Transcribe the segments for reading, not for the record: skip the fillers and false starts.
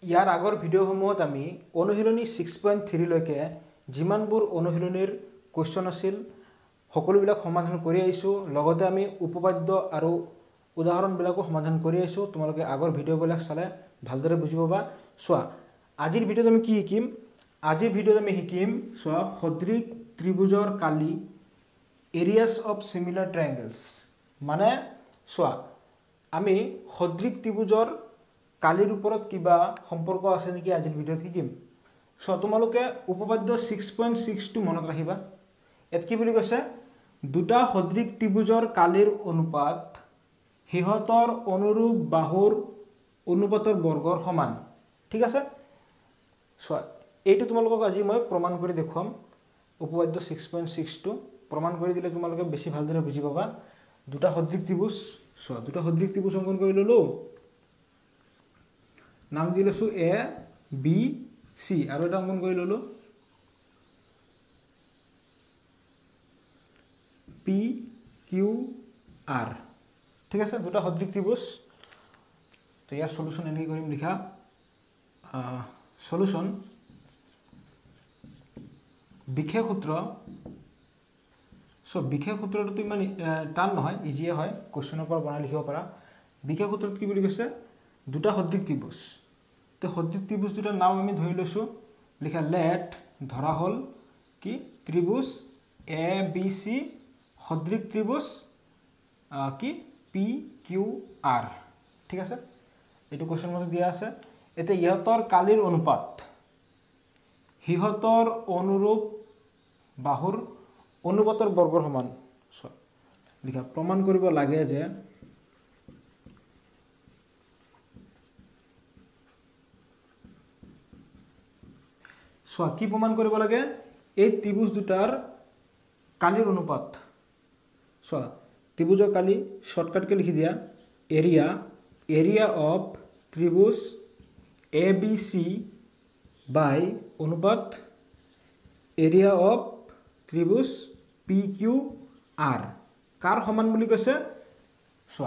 ইয়াৰ আগৰ ভিডিঅ'সমূহত আমি অনুশীলনী 6.3 লৈকে যিমানবোৰ অনুশীলনীৰ কোৱেশ্চন আছিল সকলোবিলাক সমাধান কৰি আহিছোঁ। লগতে আমি উপপাদ্য আৰু উদাহৰণবিলাকো সমাধান কৰি আহিছোঁ। তোমালোকে আগৰ ভিডিঅ'বিলাক চালে ভালদৰে বুজি পাবা। চোৱা, আজিৰ ভিডিঅ'ত আমি কি শিকিম? আজিৰ ভিডিঅ'ত আমি শিকিম চোৱা সদৃশ ত্ৰিভুজৰ কালি এৰিয়াছ অফ সিমিলাৰ ট্ৰায়াঙ্গেলছ। মানে চোৱা আমি সদৃশ ত্ৰিভুজৰ কালিৰ ওপৰত কিবা সম্পৰ্ক আছে নেকি আজিৰ ভিডিঅ'ত শিকিম। চোৱা তোমালোকে উপপাদ্য 6.6টো মনত ৰাখিবা। ইয়াত কি বুলি কৈছে? দুটা সদৃশ ত্ৰিভুজৰ কালিৰ অনুপাত সিহঁতৰ অনুৰূপ বাহুৰ অনুপাতৰ বৰ্গৰ সমান। ঠিক আছে? চোৱা এইটো তোমালোকক আজি মই প্ৰমাণ কৰি দেখুৱাম। উপপাদ্য 6.6টো প্ৰমাণ কৰি দিলে তোমালোকে বেছি ভালদৰে বুজি পাবা। দুটা সদৃশ ত্ৰিভুজ, চোৱা দুটা সদৃশ ত্ৰিভুজ অংকন কৰি ল'লোঁ। নাম দি লৈছোঁ এ বি চি, আৰু এটা অংকন কৰি ল'লোঁ পি কিউ আৰ। ঠিক আছে, দুটা সদৃশ ত্ৰিভুজ। তো ইয়াৰ সলিউশ্যন এনেকৈ কৰিম, লিখা সলিউশ্যন বিশেষ সূত্ৰ। চ' বিশেষ সূত্ৰটো ইমান টান নহয়, ইজিয়ে হয়, কুৱেশ্যনৰ পৰা বনাই লিখিব পাৰা। বিশেষ সূত্ৰত কি বুলি কৈছে? দুটা সদৃশ ত্ৰিভুজ। তো সদৃশ ত্ৰিভুজ দুটাৰ নাম আমি ধৰি লৈছোঁ, লিখা লেট ধৰা হ'ল কি ত্ৰিভুজ এ বি চি সদৃশ ত্ৰিভুজ কি পি কিউ আৰ। ঠিক আছে, এইটো কুৱেশ্যন মতে দিয়া আছে। এতিয়া ইহঁতৰ কালিৰ অনুপাত সিহঁতৰ অনুৰূপ বাহুৰ অনুপাতৰ বৰ্গৰ সমান। লিখা প্ৰমাণ কৰিব লাগে যে চোৱা কি প্ৰমাণ কৰিব লাগে? এই ত্ৰিভুজ দুটাৰ কালিৰ অনুপাত। চোৱা ত্ৰিভুজৰ কালি শৰ্টকাটকৈ লিখি দিয়া, এৰিয়া অফ ত্ৰিভুজ এ বি চি বাই অনুপাত এৰিয়া অফ ত্ৰিভুজ পি কিউ আৰ কাৰ সমান বুলি কৈছে? চোৱা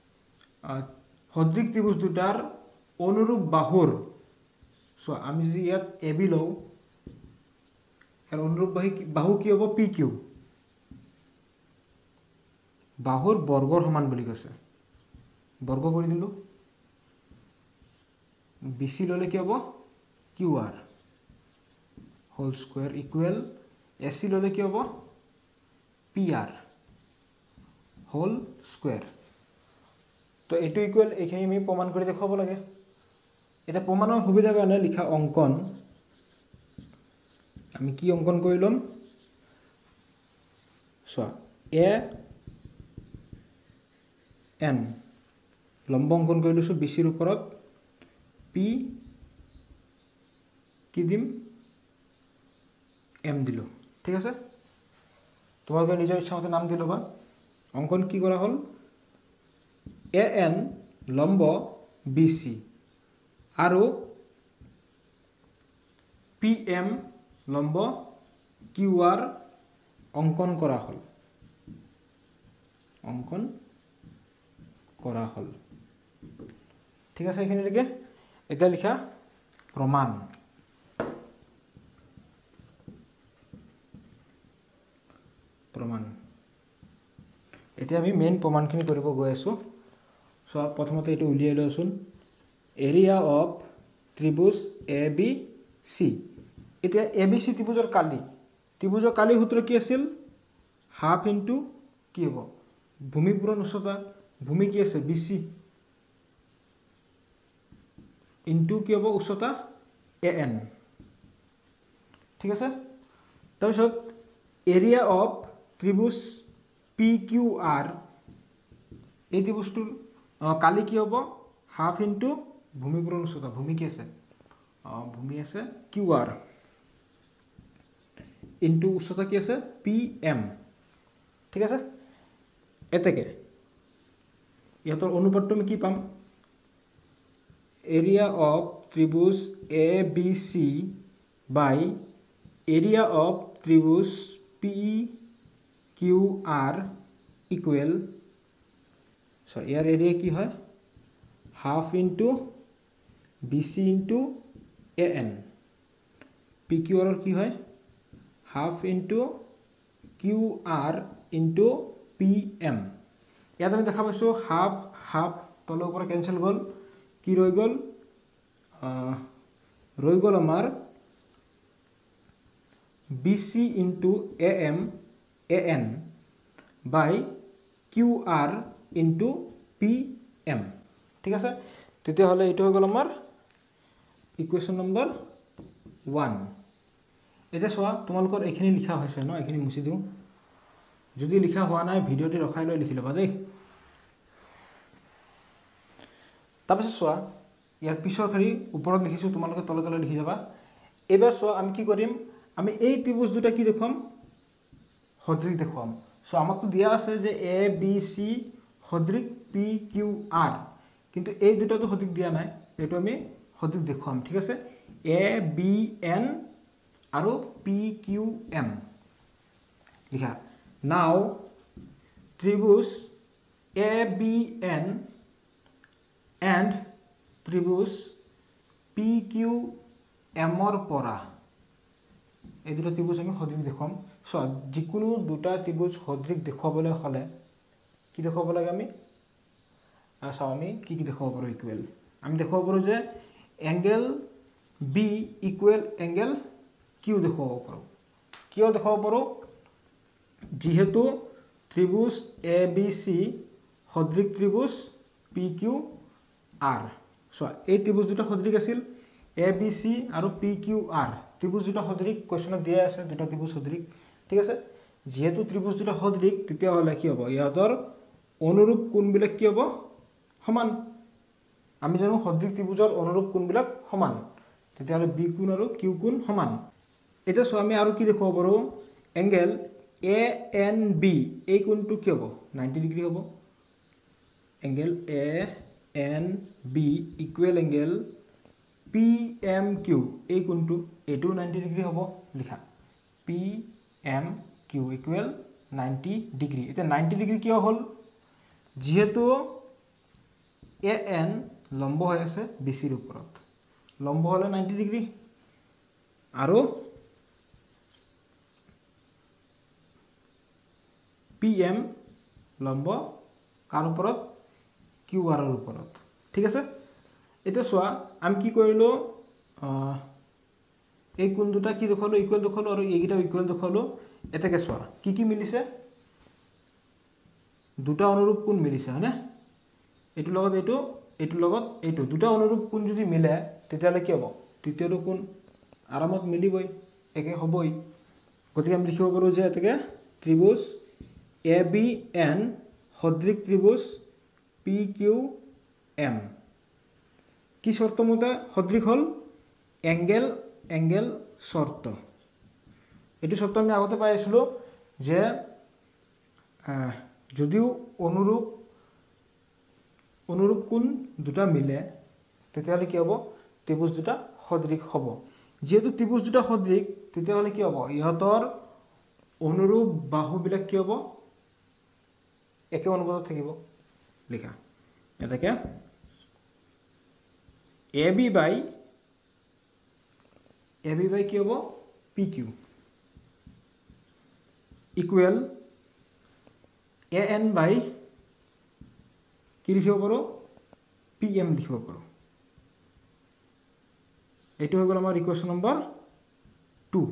সদৃশ ত্ৰিভুজ দুটাৰ অনুৰূপ বাহুৰ, চোৱা আমি যদি ইয়াত এ বি লওঁ, ইয়াৰ অনুৰূপ বাহু কি হ'ব? P Q. বাহুৰ বৰ্গৰ সমান বুলি কৈছে, বৰ্গ কৰি দিলোঁ। বি চি ল'লে কি হ'ব? Q R whole square equal A C ল'লে কি হ'ব? P R whole square. তো এইটো ইকুৱেল, এইখিনি আমি প্ৰমাণ কৰি দেখুৱাব লাগে। এতিয়া প্ৰমাণৰ সুবিধাৰ কাৰণে লিখা অংকন, আমি কি অংকন কৰি ল'ম? চোৱা এ এন লম্ব অংকন কৰি লৈছোঁ বি চিৰ ওপৰত, পি কি দিম? এম দিলোঁ। ঠিক আছে, তোমালোকে নিজৰ ইচ্ছামতে নাম দি ল'বা। অংকন কি কৰা হ'ল? এ এন লম্ব বি চি আৰু পি এম লম্ব কিউ আৰ অংকন কৰা হ'ল, অংকন কৰা হ'ল। ঠিক আছে, এইখিনিলৈকে। এতিয়া লিখা প্ৰমাণ। এতিয়া আমি মেইন প্ৰমাণখিনি কৰিব গৈ আছোঁ। চোৱা প্ৰথমতে এইটো উলিয়াই লওঁচোন। এৰিয়া অফ ত্ৰিভুজ এ বি চি। এতিয়া এ বি চি ত্ৰিভুজৰ কালি সূত্ৰ কি আছিল? হাফ ইনটু কি হ'ব? ভূমি পূৰণ উচ্চতা। ভূমি কি আছে? বি চি ইনটু কি হ'ব? উচ্চতা এ এন। ঠিক আছে, তাৰপিছত এৰিয়া অফ ত্ৰিভুজ পি কিউ আৰ, এই ত্ৰিভুজটোৰ কালি কি হ'ব? হাফ ইনটু ভূমি পূৰণ উচ্চতা। ভূমি কি আছে? ভূমি আছে কিউ আৰ ইনটু উচ্চতা কি আছে? P M. ঠিক আছে, এতেকে ইহঁতৰ অনুপাতটো আমি কি পাম? এৰিয়া অফ ত্ৰিভুজ A B C by area of ত্ৰিভুজ P Q R equal, so' ইয়াৰ এৰিয়া কি হয়? Half into BC into AN PQR কি হয় half into QR into PM ইয়াত আমি দেখা পাইছোঁ হাফ হাফ তলৰ পৰা কেনসেল গ'ল কি ৰৈ গ'ল আমাৰ BC into AN by QR into PM ঠিক আছে তেতিয়াহ'লে এইটো হৈ গ'ল আমাৰ ইকুৱেশ্যন নম্বৰ 1 এতিয়া চোৱা তোমালোকৰ এইখিনি লিখা হৈছে ন এইখিনি মুছি দিওঁ যদি লিখা হোৱা নাই ভিডিঅ'টি ৰখাই লৈ লিখি ল'বা দেই তাৰপিছত চোৱা ইয়াৰ পিছৰ খালি ওপৰত লিখিছোঁ তোমালোকে তলে তলে লিখি যাবা এবাৰ চোৱা আমি কি কৰিম আমি এই ত্ৰিভুজ দুটা কি দেখুৱাম সদৃশ দেখুৱাম সো আমাকতো দিয়া আছে যে ABC সদৃশ PQR কিন্তু এই দুটাটো সদৃশ দিয়া নাই এইটো আমি সদৃশ দেখুৱাম ঠিক আছে ABN আৰু PQM লিখা নাও ত্ৰিভুজ ABN and ত্ৰিভুজ PQM ৰ পৰা এই দুটা ত্ৰিভুজ আমি সদৃশ দেখুৱাম সো যিকোনো দুটা ত্ৰিভুজ সদৃশ দেখুৱাবলৈ হ'লে কি দেখুৱাব লাগে আমি চাও আমি কি দেখুৱাব পাৰোঁ ইকুৱেল আমি দেখুৱাব পাৰোঁ যে angle B equal angle Q দেখুৱাব পাৰোঁ কিয় দেখুৱাব পাৰোঁ যেহেতু ত্ৰিভুজ ABC সদৃশ ত্ৰিভুজ PQR সো এই ত্ৰিভুজ দুটা সদৃশ আছিল ABC আৰু PQR ত্ৰিভুজ দুটা সদৃশ কোৱেশ্যনত দিয়া আছে দুটা ত্ৰিভুজ সদৃশ ঠিক আছে যেহেতু ত্ৰিভুজ দুটা সদৃশ তেতিয়াহ'লে কি হ'ব ইহঁতৰ অনুৰূপ কোণবিলাক কি হ'ব সমান আমি জানো সদৃশ ত্ৰিভুজৰ অনুৰূপ কোণবিলাক সমান তেতিয়াহ'লে B কোণ আৰু Q কোণ সমান এটা চোৱা আমি আৰু কি দেখুৱাব পাৰোঁ এংগেল ANB এই কোণটো কি হ'ব 90 ডিগ্ৰী হ'ব angle ANB equal angle PMQ এই কোণটো এইটো 90 ডিগ্ৰী হ'ব লিখা PMQ ইকুৱেল 90 ডিগ্ৰী এটা 90 ডিগ্ৰী কিয় হ'ল যেহেতু AN লম্ব হৈ আছে BC ৰ ওপৰত লম্ব হ'লে 90 ডিগ্ৰী আৰু PM লম্ব কাৰ ওপৰত QR ৰ ওপৰত ঠিক আছে এটা চোৱা আমি কি কৰিলোঁ এই কোণ দুটা কি দেখুৱালোঁ ইকুৱেল দেখুৱালোঁ আৰু এইকেইটা ইকুৱেল দেখুৱালোঁ এটাকে চোৱা কি মিলিছে দুটা অনুৰূপ কোণ মিলিছে হয়নে এইটোৰ লগত এইটোৰ লগত এইটো দুটা অনুৰূপ কোণ যদি মিলে তেতিয়াহ'লে কি হ'ব তৃতীয়টো কোণ আৰামত মিলিবই একে হ'বই গতিকে আমি লিখিব পাৰোঁ যে এটাকে ত্ৰিভুজ ABN সদৃশ ত্ৰিভুজ PQM কি শর্ত মতে সদৃশ হল এংগেল শর্ত এটি শর্ত আমি আগতে পাই আছিলো যে যদিও অনুরূপ কোণ দুটা মিলে তেতিয়াহলে কি হ'ব ত্ৰিভুজ দুটা সদৃশ হ'ব যেহেতু ত্ৰিভুজ দুটা সদৃশ তেতিয়াহলে কি হ'ব ইহতৰ অনুৰূপ বাহুবিলাক কি হ'ব একে অনুপাতত থাকিব লিখা এটাকে AB by কি হ'ব PQ equal AN by কি লিখিব পাৰোঁ PM লিখিব পাৰোঁ এইটো হৈ গ'ল আমাৰ ইকুৱেশ্যন নম্বৰ 2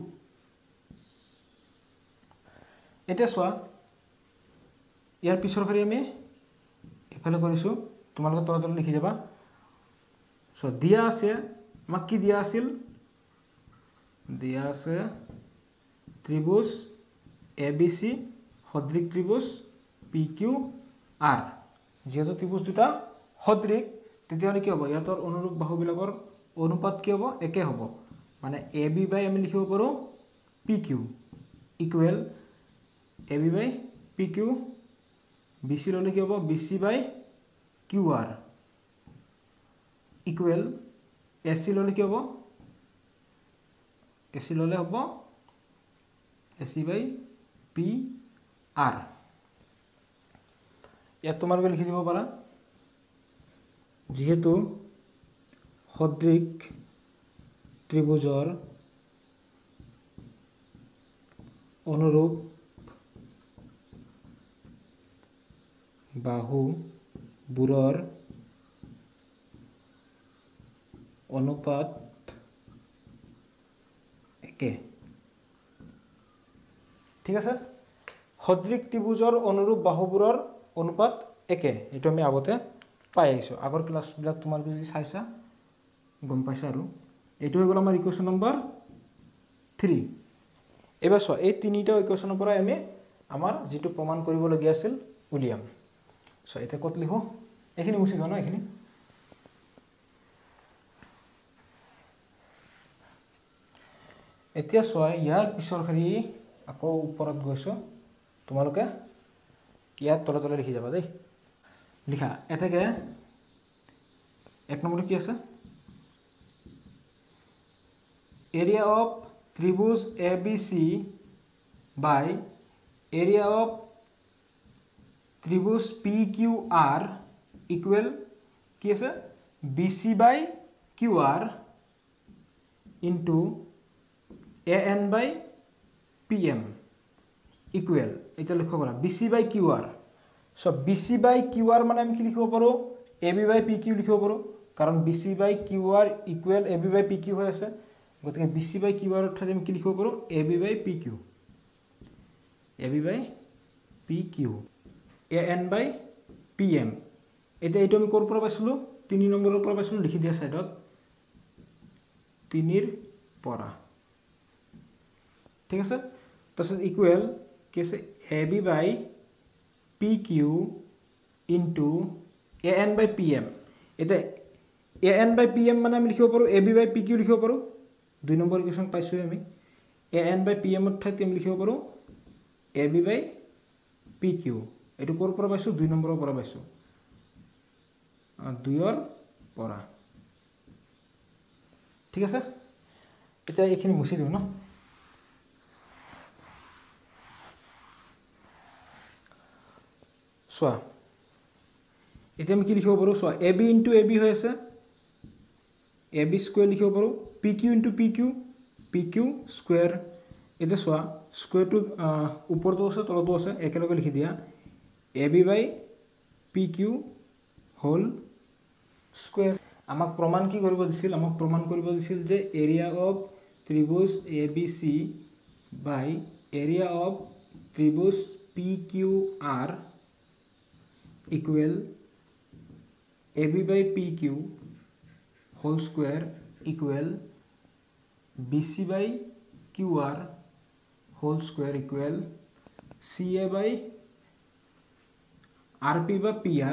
এতিয়া চোৱা ইয়াৰ পিছৰ খালি আমি এফালে কৰিছোঁ তোমালোকে তলত লিখি যাবা সো দিয়া আছে আমাক কি দিয়া আছিল দিয়া আছে ত্ৰিভুজ ABC সদৃশ ত্ৰিভুজ PQR যেহেতু ত্ৰিভুজ দুটা সদৃশ তেতিয়াহ'লে কি হ'ব ইহঁতৰ অনুৰূপ বাহুবিলাকৰ অনুপাত কি হ'ব একে হ'ব মানে AB বাই আমি লিখিব পাৰোঁ PQ equal AB by PQ BC ল'লে কি হ'ব BC by QR equal AC ল'লে কি হ'ব AC ল'লে হ'ব AC বাই PR ইয়াত তোমালোকে লিখি দিব পাৰা যেহেতু সদৃশ ত্ৰিভুজৰ অনুৰূপ বাহুবোৰৰ অনুপাত একে ঠিক আছে সদৃশ ত্ৰিভুজৰ অনুৰূপ বাহুবোৰৰ অনুপাত একে এইটো আমি আগতে পাই আহিছো আগৰ ক্লাছবিলাক তোমালোকে যদি চাইছা গম পাইছা আৰু এইটো হৈ গ'ল আমাৰ ইকুৱেশ্যন নম্বৰ 3 এবাৰ চোৱা এই তিনিটা ইকুৱেশ্যনৰ পৰা আমি আমাৰ যেটো প্ৰমাণ কৰিবলগীয়া আছিল উলিয়াম সো এটা কত লিখো এখিনি মুছি গনো এখিনি এতিয়া চোৱা ইয়াৰ পিছৰ খালি আকৌ ওপৰত গৈছো তোমালোকে ইয়াত তলে তলে লিখি যাবা দেই লিখা এটাকে এক নম্বৰ কি আছে area of tribus ABC by area of tribus PQR equal কি আছে BC by QR into AN by PM equal এটা লক্ষ্য কৰা BC by QR so BC by QR মানে আমি কি লিখিব পাৰো AB by PQ লিখিব পাৰো কাৰণ BC by QR equal AB by PQ হৈ আছে গতিকে BC by QR অর্থাৎ আমি কি লিখিব পাৰো AB by PQ AN by PM এটা এইটো আমি কোৰ পৰা পাইছিলো 3 নম্বৰৰ পৰা পাইছিলো লিখি দিয়া সাইডত 3 ৰ পৰা ঠিক আছে তাৰছত ইকুৱেল কি আছে AB by PQ into AN by PM এটা AN by PM মানে আমি লিখিব পাৰো AB by PQ লিখিব পাৰো 2 নম্বৰ ইকুৱেশ্যন পাইছো আমি AN by PM অর্থাৎ আমি লিখিব পাৰো AB by PQ এটো কোৰ পৰা পাইছো 2 নম্বৰৰ পৰা পাইছো 2 ৰ পৰা ঠিক আছে এটা এইখিনি মুছি দিও ন সোয়া এটা আমি কি লিখিব পাৰো সোয়া AB into AB হৈ আছে AB স্কয়ার লিখিব পাৰো PQ into PQ স্কয়ার এটা সোয়া স্কয়ারটো উপৰটো আছে তলটো আছে একেলগে লিখি দিয়া AB by PQ whole square আমাক প্ৰমাণ কি কৰিব দিছিল আমাক প্ৰমাণ কৰিব দিছিল যে এৰিয়া অফ ত্ৰিভুজ ABC by এৰিয়া অফ ত্ৰিভুজ PQR equal AB by PQ whole square equal BC by QR whole square equal CA by RP by PR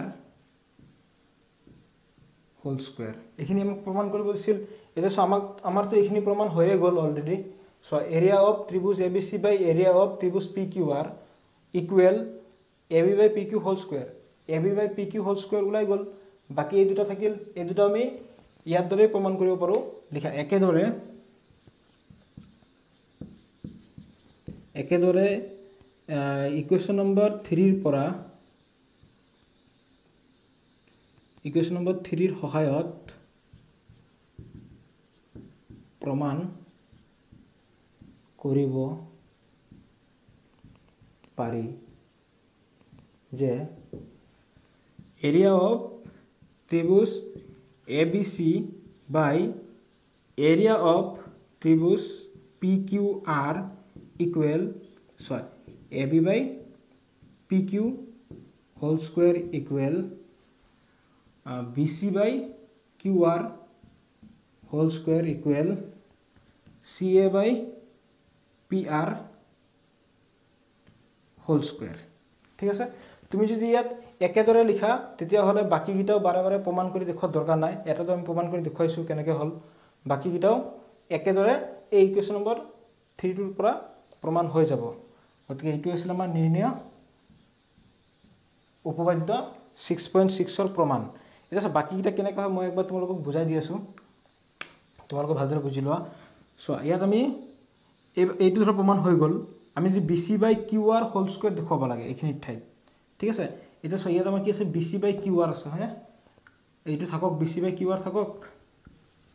whole square এখিনি আমাক প্ৰমাণ কৰিব দিছিল এটা আমাৰ তো এখিনি প্ৰমাণ হয়ে গল অলৰেডি সো এৰিয়া অফ ত্ৰিভুজ ABC by এৰিয়া অফ ত্ৰিভুজ PQR equal AB by PQ whole square AB by PQ whole square ওলাই গল বাকি এই দুটা থাকিল এই দুটা আমি ইয়াৰ দৰে প্ৰমাণ কৰিব পাৰো লিখা একেদৰে ইকুৱেশ্যন নম্বৰ 3 ৰ পৰা ইকুৱেশ্যন নম্বৰ 3 ৰ সহায়ত প্ৰমাণ কৰিব পাৰি যে এৰিয়া অফ ত্ৰিভুজ ABC by area of ত্রিভুজ PQR equal AB by PQ whole square equal BC by QR whole square equal CA by PR whole square ঠিক আছে তুমি যদি ইয়াত একেদৰে লিখা তেতিয়া হলে বাকি গিটাও বাৰে বাৰে প্ৰমাণ কৰি দেখুৱা দৰকাৰ নাই এটা তো আমি প্ৰমাণ কৰি দেখুৱাইছো কেনেকৈ হল বাকি গিটাও একেদৰে এই ইকুৱেশ্যন নম্বৰ 3 ৰ পৰা প্ৰমাণ হৈ যাব গতিকে এইটো আছিল আমাৰ নিৰ্ণয় উপপাদ্য 6.6 ৰ প্ৰমাণ এটা বাকি গিটা কেনেকৈ হয় মই একবাৰ তোমালোকক বুজাই দি আছো তোমালোকে ভালদৰে বুজি লোৱা সো ইয়াত আমি এইটো ধৰ প্ৰমাণ হৈ গল আমি যে BC by QR whole square দেখুৱাব লাগে এইখিনি ঠাইত ঠিক আছে এটা সো ইয়াত আমাৰ কি আছে BC by QR আছে হয়নে এইটো থাকক BC by QR থাকক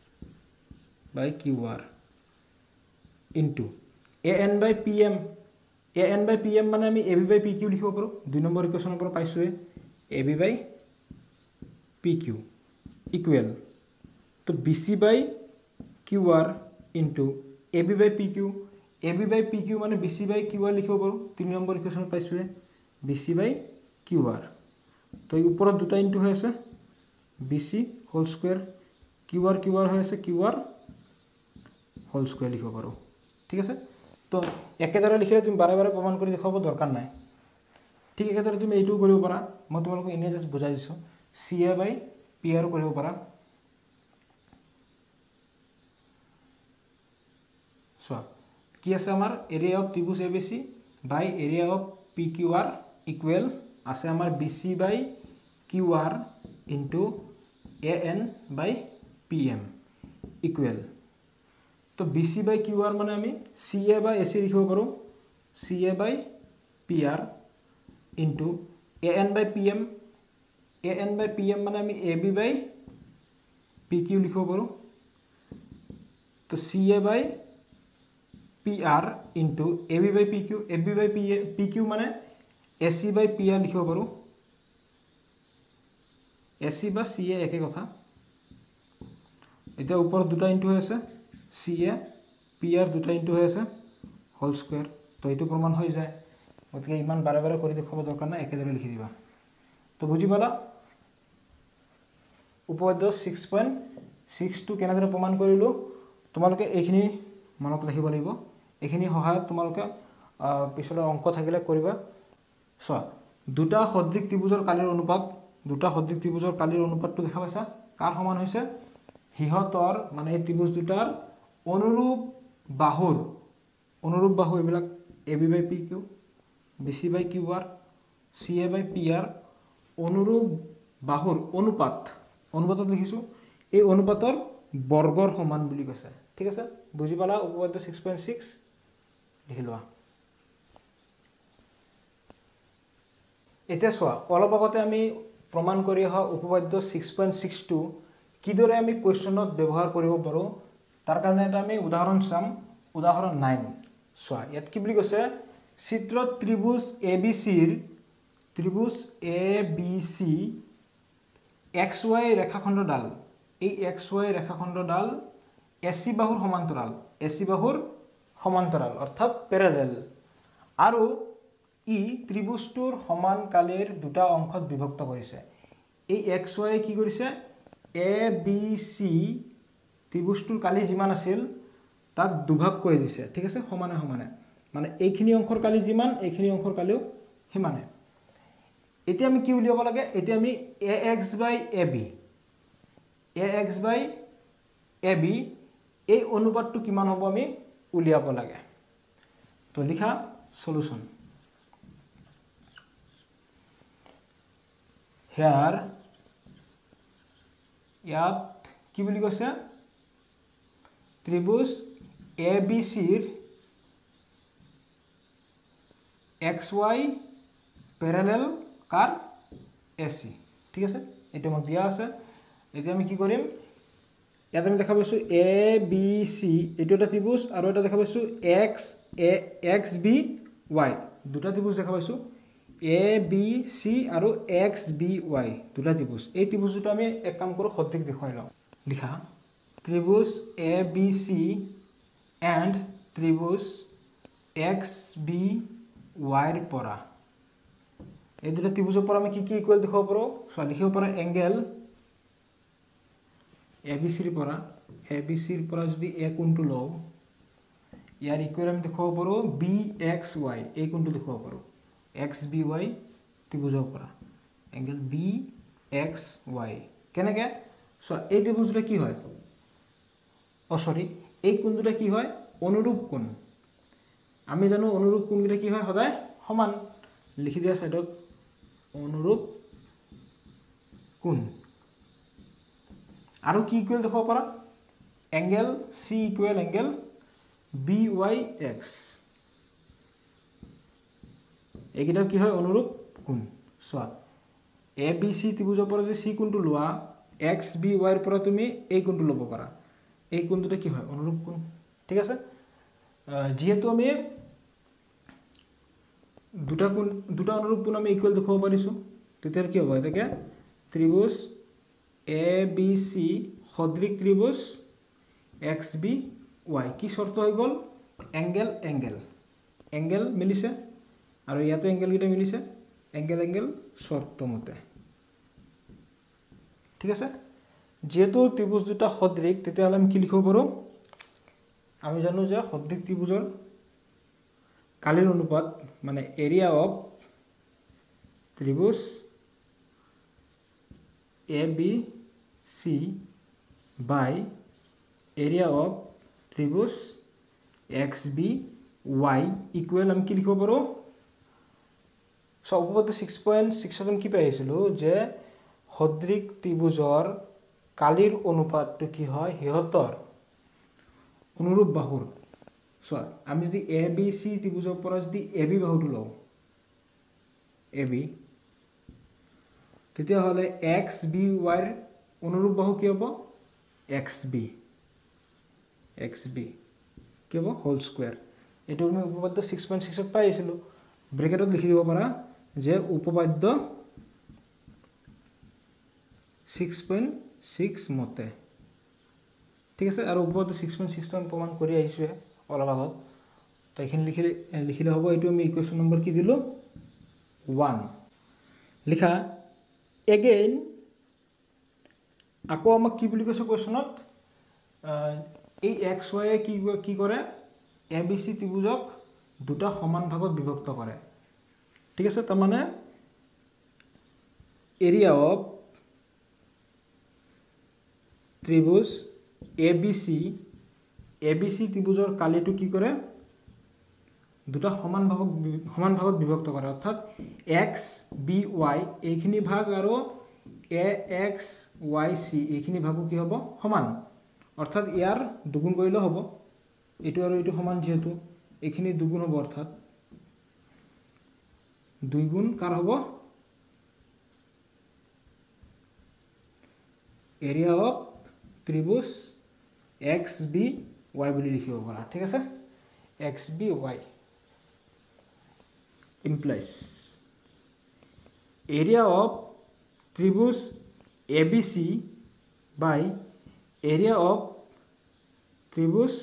by Q R into A N by P M. A N by P M মানে আমি A B by P Q লিখিব পাৰোঁ। 2 নম্বৰ ইকুৱেশ্যনৰ পৰা পাইছোঁৱে A B by P Q equal তো B C by Q R into A B by P Q. A B by P Q মানে B C by Q R লিখিব পাৰোঁ। 3 number ইকুৱেশ্যনত পাইছোঁৱে B C by Q R. তো এই ওপৰত দুটা ইনটু হৈ আছে B C whole square, Q R হৈ আছে কিউ আৰ হোল স্কুৱেৰ লিখিব পাৰোঁ। ঠিক আছে, তো একেদৰে লিখিলে তুমি বাৰে বাৰে প্ৰমাণ কৰি দেখুৱাব দৰকাৰ নাই। ঠিক একেদৰে তুমি এইটোও কৰিব পাৰা। মই তোমালোকক এনেই জাষ্ট বুজাই দিছোঁ। চি এ বাই পি আৰো কৰিব পাৰা। চোৱা কি আছে আমাৰ এৰিয়া অফ ত্ৰিভুজ A B C by area of P Q R equal আছে আমাৰ B C by Q R into A N by P M equal. তো B C by Q R মানে আমি C A by A C লিখিব পাৰোঁ। C A by P R into A N by P M. A N by P M মানে আমি A B by P Q লিখিব পাৰোঁ। তো C A by P R into A B by P Q. A B by P Q মানে A C by P R লিখিব পাৰোঁ। এ C বা C এ একে কথা। এতিয়া ওপৰত দুটা ইনটু হৈ আছে চি এ পি আৰ দুটা ইনটু হৈ আছে হোল স্কুৱেৰ। তো এইটো প্ৰমাণ হৈ যায়। গতিকে ইমান বাৰে বাৰে কৰি দেখুৱাব দৰকাৰ নাই, একেদৰে লিখি দিবা। তো বুজি পালা উপপাদ্য 6.62 কেনেদৰে প্ৰমাণ কৰিলোঁ। তোমালোকে এইখিনি মনত ৰাখিব লাগিব। এইখিনি সহায়ত তোমালোকে পিছলৈ অংক থাকিলে কৰিবা। চোৱা দুটা সদৃশ ত্ৰিভুজৰ কালিৰ অনুপাত, দুটা সদৃশ ত্ৰিভুজৰ কালিৰ অনুপাতটো দেখা পাইছা কাৰ সমান হৈছে? সিহঁতৰ মানে এই ত্ৰিভুজ দুটাৰ অনুৰূপ বাহুৰ এইবিলাক A B by P Q, B C by Q R, C A by P R অনুৰূপ বাহুৰ অনুপাতত লিখিছোঁ। এই অনুপাতৰ বৰ্গৰ সমান বুলি কৈছে। ঠিক আছে, বুজি পালা উপপাদ্য 6.6 লিখি লোৱা। এতিয়া চোৱা অলপ আগতে আমি প্ৰমাণ কৰি অহা উপপাদ্য 6.62 কিদৰে আমি কুৱেশ্যনত ব্যৱহাৰ কৰিব পাৰোঁ তাৰ কাৰণে এটা আমি উদাহৰণ চাম। উদাহৰণ 9 চোৱা ইয়াত কি বুলি কৈছে? চিত্ৰত ত্ৰিভুজ A B C X Y ৰেখাখণ্ডডাল, এই এক্স ৱাই ৰেখাখণ্ডডাল এ চি বাহুৰ সমান্তৰাল অৰ্থাৎ পেৰেলেল, আৰু ই ত্ৰিভুজটোৰ সমানকালিৰ দুটা অংশত বিভক্ত কৰিছে। এই এক্স ৱাই কি কৰিছে? এ বি চি ত্ৰিভুজটোৰ কালি যিমান আছিল তাক দুভাগ কৰি দিছে। ঠিক আছে, সমানে সমানে মানে এইখিনি অংশৰ কালি যিমান এইখিনি অংশৰ কালিও সিমানে। এতিয়া আমি কি উলিয়াব লাগে? এতিয়া আমি এ এক্স বাই এ বি এই অনুপাতটো কিমান হ'ব আমি উলিয়াব লাগে। তো লিখা সলিউশন। ইয়াত কি বুলি কৈছে? ত্ৰিভুজ এ বি চিৰ এক্স ৱাই পেৰেলেল কাৰ? A C. ঠিক আছে, এইটো আমাক দিয়া আছে। এতিয়া আমি কি কৰিম? ইয়াত আমি দেখা পাইছোঁ এ বি চি এইটো এটা ত্ৰিভুজ, আৰু এটা দেখা পাইছোঁ এক্স বি ৱাই দুটা ত্ৰিভুজ দেখা পাইছোঁ। এ বি চি আৰু এক্স বি ৱাই দুটা ত্ৰিভুজ। এই ত্ৰিভুজ দুটা আমি এক কাম কৰোঁ সদৃশ দেখুৱাই লওঁ। লিখা ত্ৰিভুজ এ বি চি এণ্ড ত্ৰিভুজ এক্স বি ৱাইৰ পৰা এই দুটা ত্ৰিভুজৰ পৰা আমি কি কি ইকুৱেল দেখাব পাৰোঁ? চোৱা লিখিব পাৰোঁ এংগেল এ বি চিৰ পৰা যদি এ কোণটো লওঁ ইয়াৰ ইকুৱেল আমি দেখুৱাব পাৰোঁ বি এক্স ৱাই, এই কোণটো দেখুৱাব পাৰোঁ এক্স বি ৱাই ত্ৰিভুজৰ পৰা এংগেল বি এক্স ৱাই। কেনেকৈ? চোৱা এই ত্ৰিভুজ দুটা কি হয়? এই কোণ দুটা কি হয়? অনুৰূপ কোণ। আমি জানো অনুৰূপ কোণকেইটা কি হয়? সদায় সমান। লিখি দিয়া ছাইডত অনুৰূপ কোণ। আৰু কি ইকুৱেল দেখাব পাৰা? Angle C equal angle B Y X. এইকেইটা কি হয়? অনুৰূপ কোণ। চোৱা এ বি চি ত্ৰিভুজৰ পৰা যদি চি কোণটো লোৱা এক্স বি ৱাইৰ পৰা তুমি এই কোণটো ল'ব পাৰা। এই কোণ দুটা কি হয় অনুৰূপ কোণ ঠিক আছে যেহেতু আমি দুটা অনুৰূপ কোণ আমি ইকুৱেল দেখাব পাৰিছো তেতিয়া কি হ'ব এটাকে ত্ৰিভুজ ABC সদৃশ ত্ৰিভুজ XBY কি শর্ত হৈ গল এঙ্গেল মিলিছে আৰু ইয়াতো এঙ্গেল কিটা মিলিছে এঙ্গেল শর্ত মতে ঠিক আছে যেহেতু ত্রিভুজ দুটা সদৃশ তেতিয়াহ'লে আমি কি লিখিব পাৰো আমি জানো যে সদৃশ ত্রিভুজৰ কালিৰ অনুপাত মানে এৰিয়া অফ ত্রিভুজ ABC বাই এৰিয়া অফ ত্রিভুজ XBY ইকুৱেল আমি কি লিখিব পাৰো সো উপপাদ্য 6.6 ত কি পাই আহিছিলো যে সদৃশ ত্রিভুজৰ কালিৰ অনুপাতটো কি হয় হিহতৰ অনুৰূপ বাহুৰ সো আমি যদি ABC ত্রিভুজৰ পৰা যদি AB বাহুটো লও AB তেতিয়া হলে XBY ৰ অনুৰূপ বাহু কি হ'ব XB কি হ'ব হোল স্কয়াৰ এটো আমি উপপাদ্য 6.6 ত পাই আহিছিলো ব্ৰেকেটত লিখি দিব পাৰা যে উপপাদ্য 6.6 মতে ঠিক আছে আৰু উপপাদ্য 6.6 টো আমি প্ৰমাণ কৰি আহিছো অলপ আগত তাইখিনি লিখিলে হ'ব এটো আমি ইকুৱেশ্যন নম্বৰ কি দিলো 1 লিখা এগেইন আকৌ আমাক কি বুলি কৈছে কোৱেশ্যনত এই XY এ কি কৰে ABC ত্রিভুজক দুটা সমান ভাগত বিভক্ত কৰে ঠিক আছে তাৰ মানে এৰিয়া অফ ত্রিভুজ ABC ত্রিভুজৰ কালিটো কি কৰে দুটা সমান ভাগত বিভক্ত কৰে অৰ্থাৎ XBY এইখিনি ভাগ আৰু AXYC এইখিনি ভাগো কি হ'ব সমান অৰ্থাৎ ইয়াৰ দুগুণ কৰিলে হ'ব এটো আৰু এটো সমান যেহেতু এইখিনি দুগুণ হ'ব অৰ্থাৎ দুই গুণ কাৰ হ'ব এৰিয়া অফ ত্রিভুজ XBY বুলি লিখিব পাৰা ঠিক আছে XBY implies area of ত্রিভুজ ABC by area of ত্রিভুজ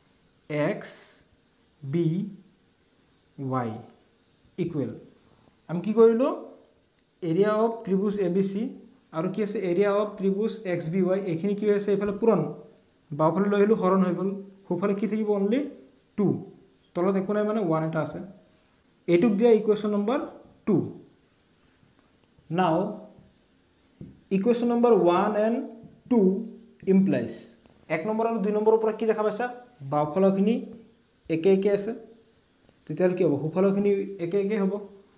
XBY equal আমি কি কৰিলো area of ত্রিভুজ ABC আৰু কি আছে area of ত্রিভুজ XBY এইখিনি কি হৈছে এফালে পূৰণ বাওফালে লৈ আহিলো হৰণ হৈ গল সোফালে কি থাকিব অনলি 2 তলত একো নাই মানে 1 এটা আছে এটুক দিয়া equation number 2 now equation number 1 and 2 implies এক নম্বৰ আৰু দুই নম্বৰৰ পৰা কি দেখা পাইছা বাওফালখিনি একে একে আছে তেতিয়া কি হ'ব সোফালখিনি একে একে হ'ব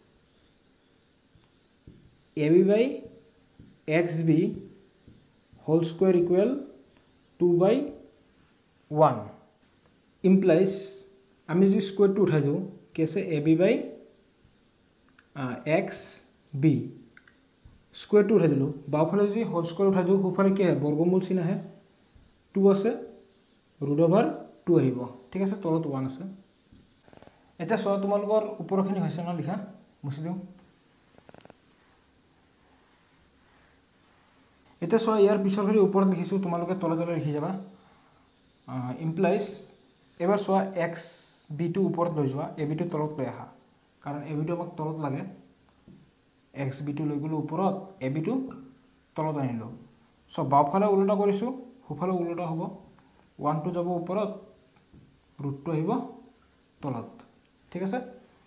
AB by XB whole square equal 2/1 implies আমি যদি স্কয়ার টো উঠাই দিও কি আছে AB by XB স্কয়ার টো উঠাই দিলো বাওফালে যদি হোল স্কয়ার উঠাই দিও সোফালে কি হয় বৰ্গমূল চিন আহে 2 আছে √2 আহিব ঠিক আছে তলত 1 আছে এটা সহ তোমালোকৰ ওপৰখিনি হৈছে না লিখা মুছি দিও এটা সহ ইয়াৰ পিছৰখিনি ওপৰত লিখিছো তোমালোকে তলে তলে লিখি যাবা implies এবাৰ সহ XB টো ওপৰত লৈ যোৱা AB টো তলত লৈ আহা কাৰণ AB টো আমাক তলত লাগে XB টো লৈ গলো ওপৰত AB টো তলত আনিলো সো বাওফালে উল্টা কৰিছো সোফালে উল্টা হ'ব 1 টো যাব ওপৰত √2 আহিব তলত ঠিক আছে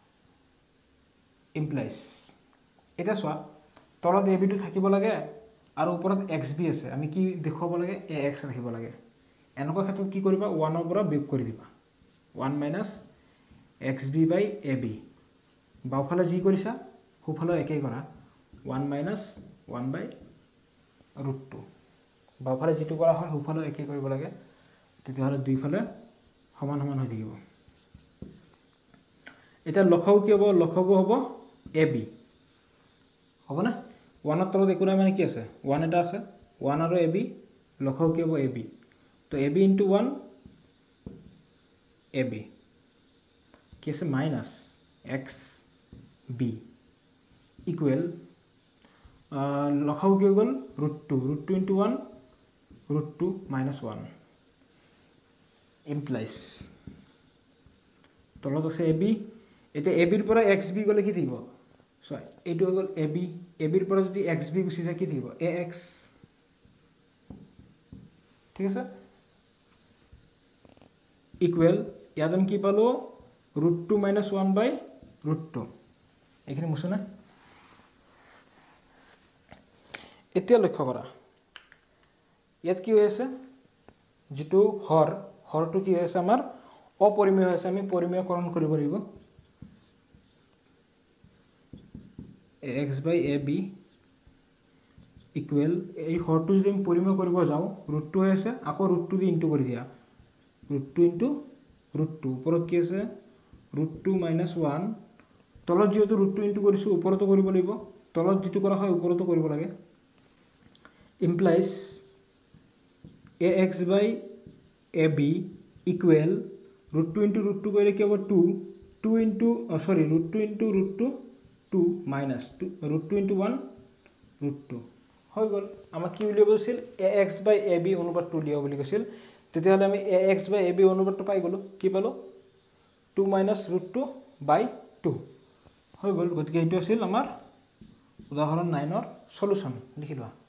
implies এটা সহ তলত AB টো থাকিব লাগে আৰু ওপৰত XB আছে আমি কি দেখাব লাগে AX ৰাখিব লাগে এনেকুৱা ক্ষেত্ৰত কি কৰিবা 1 ৰ পৰা বিয়োগ কৰি দিবা 1 - XB by AB বাওফালে যি কৰিছা সোফালে একেই কৰা 1 - 1/√2 বাওফালে যেটো কৰা হয় সোফালে একেই কৰিব লাগে তেতিয়া হলে দুইফালে সমান সমান হৈ থাকিব এটা লসাগু কি হ'ব লসাগু হ'ব AB হ'ব না 1 ৰ তলত একো নাই মানে কি আছে 1 এটা আছে 1 আৰু AB লসাগু কি হ'ব AB তো তো A B into 1 A B কি আছে মাইনাছ এক্স বি ইকুৱেল লখাও কি হৈ গ'ল √2 ইন্টু 1 √2 মাইনাছ 1 ইমপ্লাইজ তলত আছে এ বি এতিয়া এ বিৰ পৰা এক্স বি গ'লে কি থাকিব চ' এইটো হৈ গ'ল এ বিৰ পৰা যদি এক্স বি গুচি যায় কি থাকিব এ এক্স ঠিক আছে ইকুৱেল ইয়াত আমি কি পালোঁ √2 মাইনাছ 1 বাই √2 এইখিনি মুছো না এতিয়া লক্ষ্য কৰা ইয়াত কি হৈ আছে যিটো হৰটো কি হৈ আছে আমাৰ অপৰিমেয় হৈ আছে আমি পৰিমেয়কৰণ কৰিব লাগিব X by A B equal এই হৰটো যদি আমি পৰিমেয় কৰিব যাওঁ √2 হৈ আছে আকৌ √2 দি ইনটু কৰি দিয়া √2 ইনটু √2 ওপৰত কি আছে √2 মাইনাছ 1 তলত যিহেতু √2 ইনটু কৰিছোঁ ওপৰতো কৰিব লাগিব তলত যিটো কৰা হয় ওপৰতো কৰিব লাগে implies A X by A B equal √2 into √2 কৰিলে কি হ'ব 2 ইনটু √2 ইনটু √2 2 মাইনাছ √2 ইনটু 1 √2 হৈ গ'ল আমাক কি উলিয়াব কৈছিল এ এক্স বাই এ বি অনুপাতটো উলিয়াব বুলি কৈছিল তেতিয়াহ'লে আমি এ এক্স বাই এ বি অনুপাতটো পাই গ'লোঁ কি পালোঁ 2 মাইনাছ √2 বাই 2 হৈ গ'ল গতিকে এইটো আছিল আমাৰ উদাহৰণ 9ৰ সলিউশ্যন লিখি লোৱা